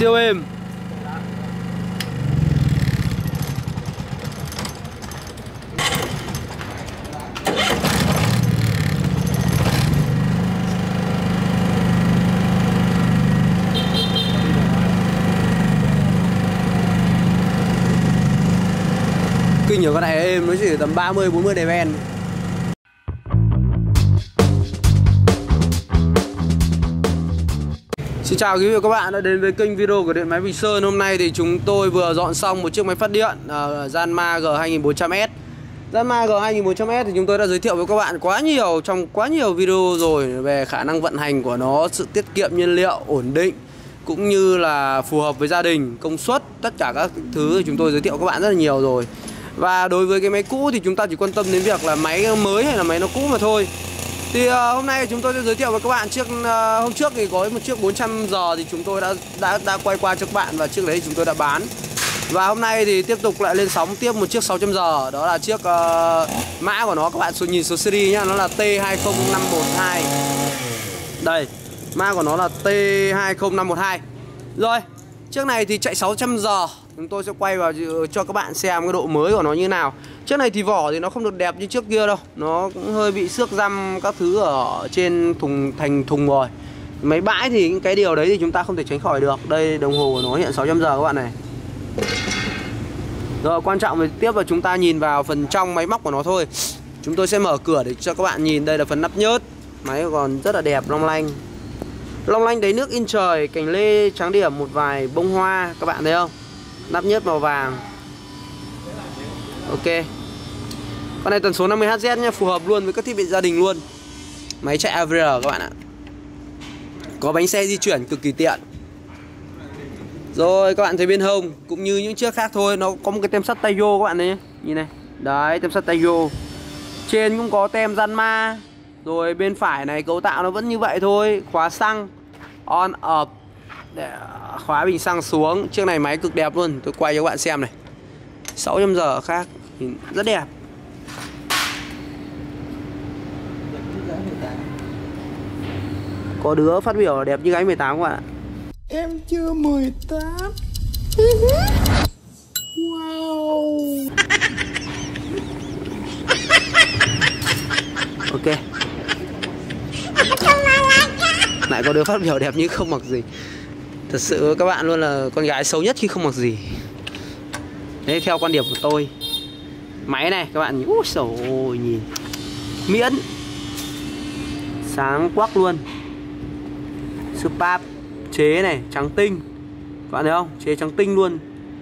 Siêu êm. Kinh nhờ con này êm, nó chỉ tầm 30-40 đề ven. Xin chào quý vị và các bạn đã đến với kênh video của Điện Máy Bình Sơn. Hôm nay thì chúng tôi vừa dọn xong một chiếc máy phát điện Yanmar G2400S. Yanmar G2400S thì chúng tôi đã giới thiệu với các bạn trong quá nhiều video rồi về khả năng vận hành của nó, sự tiết kiệm nhiên liệu, ổn định cũng như là phù hợp với gia đình, công suất, tất cả các thứ thì chúng tôi giới thiệu các bạn rất là nhiều rồi. Và đối với cái máy cũ thì chúng ta chỉ quan tâm đến việc là máy mới hay là máy nó cũ mà thôi. Thì hôm nay chúng tôi sẽ giới thiệu với các bạn hôm trước thì có một chiếc 400 giờ thì chúng tôi đã quay qua cho các bạn, và chiếc đấy thì chúng tôi đã bán. Và hôm nay thì tiếp tục lại lên sóng tiếp một chiếc 600 giờ, đó là chiếc mã của nó các bạn nhìn số series nhá, nó là T20512. Đây, mã của nó là T20512. Rồi, chiếc này thì chạy 600 giờ. Chúng tôi sẽ quay vào cho các bạn xem cái độ mới của nó như nào. Chiếc này thì vỏ thì nó không được đẹp như trước kia đâu, nó cũng hơi bị xước răm các thứ ở trên thành thùng rồi. Máy bãi thì cái điều đấy thì chúng ta không thể tránh khỏi được. Đây, đồng hồ của nó hiện 600 giờ các bạn này. Rồi, quan trọng thì tiếp là chúng ta nhìn vào phần trong máy móc của nó thôi. Chúng tôi sẽ mở cửa để cho các bạn nhìn. Đây là phần nắp nhớt. Máy còn rất là đẹp, long lanh. Long lanh đáy nước in trời, cành lê trắng điểm, một vài bông hoa, các bạn thấy không? Nắp nhớt màu vàng. Ok. Con này tần số 50Hz nha, phù hợp luôn với các thiết bị gia đình luôn. Máy chạy AVR các bạn ạ. Có bánh xe di chuyển cực kỳ tiện. Rồi các bạn thấy bên hông cũng như những chiếc khác thôi, nó có một cái tem sắt Taiyo các bạn thấy nhé. Nhìn này. Đấy, tem sắt Taiyo. Trên cũng có tem Yanmar. Rồi bên phải này cấu tạo nó vẫn như vậy thôi, khóa xăng on off để khóa bình xăng xuống. Chiếc này máy cực đẹp luôn, tôi quay cho các bạn xem này. 600 giờ khác, nhìn rất đẹp. Có đứa phát biểu đẹp như gái 18 các bạn ạ. Em chưa 18. Wow. Ok. Lại có đứa phát biểu đẹp như không mặc gì. Thật sự các bạn luôn là con gái xấu nhất khi không mặc gì. Đấy, theo quan điểm của tôi. Máy này các bạn nhìn, úi dồi ôi, nhìn miễn sáng quắc luôn. Supap chế này trắng tinh, các bạn thấy không? Chế trắng tinh luôn.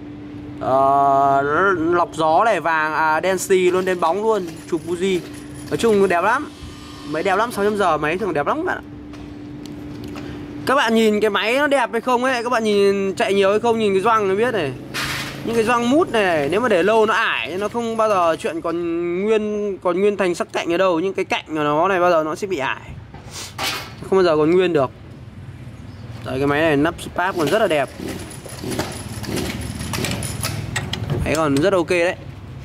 Lọc gió này vàng đen xì luôn, đen bóng luôn, chụp Fuji. Nói chung đẹp lắm. Máy đẹp lắm, 600 giờ máy thường đẹp lắm các bạn ạ. Các bạn nhìn cái máy nó đẹp hay không ấy, các bạn nhìn chạy nhiều hay không, nhìn cái gioăng nó biết này. Những cái gioăng mút này nếu mà để lâu nó ải, nó không bao giờ chuyện còn nguyên thành sắc cạnh ở đâu. Nhưng cái cạnh của nó này bao giờ nó sẽ bị ải, không bao giờ còn nguyên được. Đấy, cái máy này nắp Supap còn rất là đẹp. Máy còn rất ok đấy.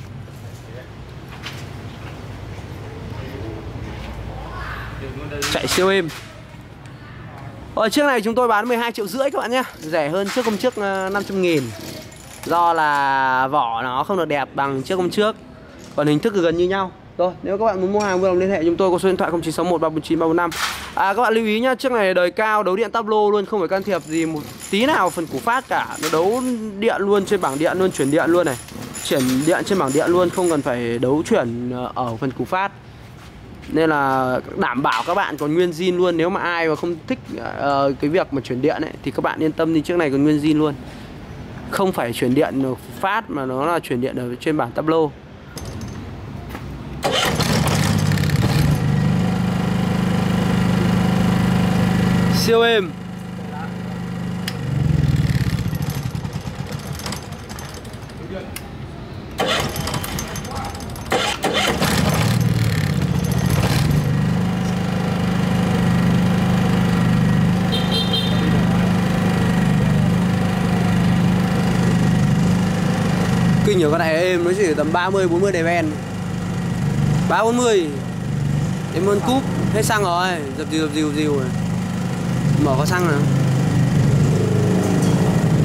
Chạy siêu êm. Chiếc này chúng tôi bán 12,5 triệu các bạn nhé. Rẻ hơn chiếc hôm trước 500.000. Do là vỏ nó không được đẹp bằng chiếc hôm trước, còn hình thức thì gần như nhau. Rồi, nếu các bạn muốn mua hàng vui lòng liên hệ chúng tôi, có số điện thoại 0961 349 345. Các bạn lưu ý nhá, chiếc này đời cao, đấu điện táp lô luôn, không phải can thiệp gì một tí nào phần củ phát cả. Nó đấu điện luôn trên bảng điện luôn, chuyển điện luôn này. Chuyển điện trên bảng điện luôn, không cần phải đấu chuyển ở phần củ phát. Nên là đảm bảo các bạn còn nguyên zin luôn. Nếu mà ai mà không thích cái việc mà chuyển điện ấy, thì các bạn yên tâm đi, chiếc này còn nguyên zin luôn. Không phải chuyển điện phát mà nó là chuyển điện ở trên bảng táp lô. Siêu êm. Kinh nhờ con này êm, nó chỉ tầm 30-40 đề ven. 340 em muốn cúp hết xăng rồi, dập dìu rồi. Mở có xăng nào.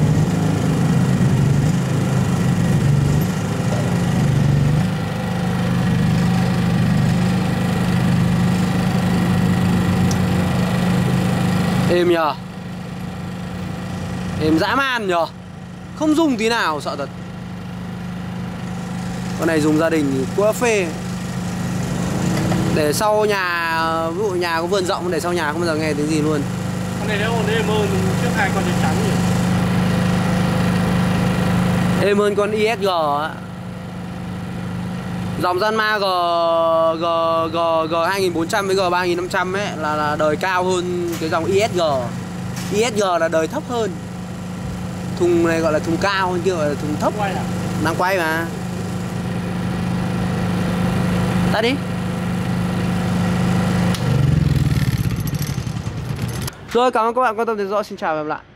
Êm nhờ. Êm dã man nhờ. Không dùng tí nào, sợ thật. Con này dùng gia đình thì quá phê. Để sau nhà, ví dụ nhà có vườn rộng, để sau nhà không bao giờ nghe tiếng gì luôn. Con này nó êm hơn trước hai con trắng trắng nhỉ. Êm hơn con ISG á. Dòng Yanmar G 2400 với G 3500 ấy là đời cao hơn cái dòng ISG. ISG là đời thấp hơn. Thùng này gọi là thùng cao hơn kia gọi là thùng thấp. Đang quay mà. Tắt đi. Rồi, cảm ơn các bạn quan tâm theo dõi. Xin chào và hẹn gặp lại.